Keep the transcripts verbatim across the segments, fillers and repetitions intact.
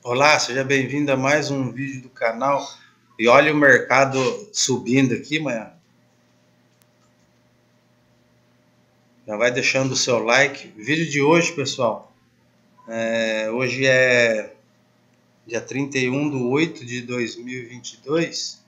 Olá, seja bem-vindo a mais um vídeo do canal. E olha o mercado subindo aqui, manhã. Já vai deixando o seu like. Vídeo de hoje, pessoal. É, hoje é dia trinta e um de oito de dois mil e vinte e dois.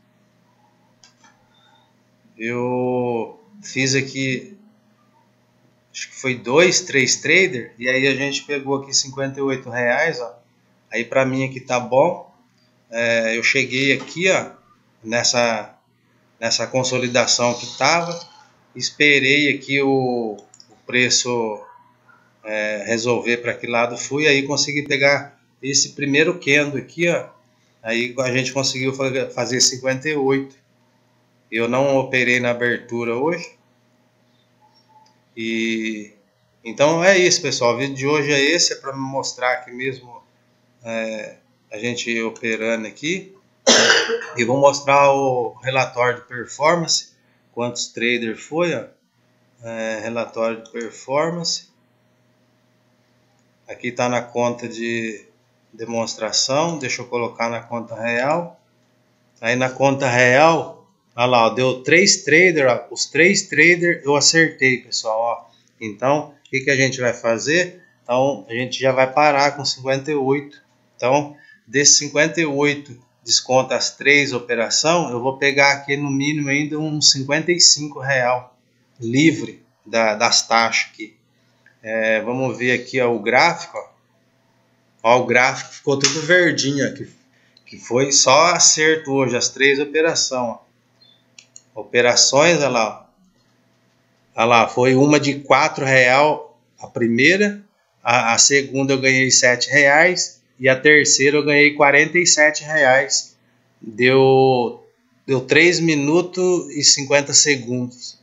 Eu fiz aqui, acho que foi dois, três trader. E aí a gente pegou aqui cinquenta e oito reais, ó. Aí pra mim aqui tá bom. É, eu cheguei aqui, ó, nessa, nessa consolidação que tava. Esperei aqui o, o preço é, resolver para que lado fui, aí consegui pegar esse primeiro candle aqui, ó. Aí a gente conseguiu fazer cinquenta e oito. Eu não operei na abertura hoje. E então é isso, pessoal. O vídeo de hoje é esse, é para me mostrar aqui mesmo é, a gente operando aqui. E vou mostrar o relatório de performance, quantos traders foi, ó. É, relatório de performance. Aqui está na conta de demonstração. Deixa eu colocar na conta real. Aí na conta real, olha lá, deu três traders. Os três traders eu acertei, pessoal. Ó. Então, o que, que a gente vai fazer? Então, a gente já vai parar com cinquenta e oito. Então, desses cinquenta e oito, desconta as três operações, eu vou pegar aqui no mínimo ainda uns cinquenta e cinco reais livre da, das taxas aqui. É, vamos ver aqui ó, o gráfico. Ó. Ó, o gráfico ficou tudo verdinho aqui, que foi só acerto hoje, as três operações. Ó. Operações, olha lá, ó. Olha lá, foi uma de quatro reais a primeira, a, a segunda eu ganhei sete reais e a terceira eu ganhei quarenta e sete reais. Deu, deu três minutos e cinquenta segundos.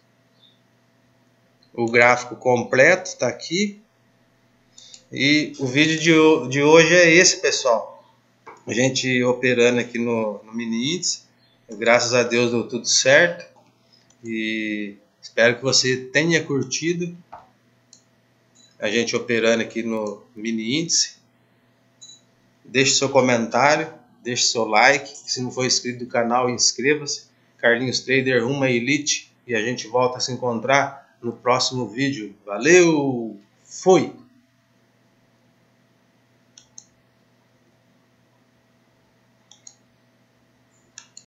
O gráfico completo está aqui. E o vídeo de, de hoje é esse, pessoal. A gente operando aqui no, no mini índice. Graças a Deus deu tudo certo. E espero que você tenha curtido a gente operando aqui no mini índice. Deixe seu comentário, deixe seu like. Se não for inscrito no canal, inscreva-se. Carlinhos Trader, uma elite. E a gente volta a se encontrar no próximo vídeo. Valeu! Fui!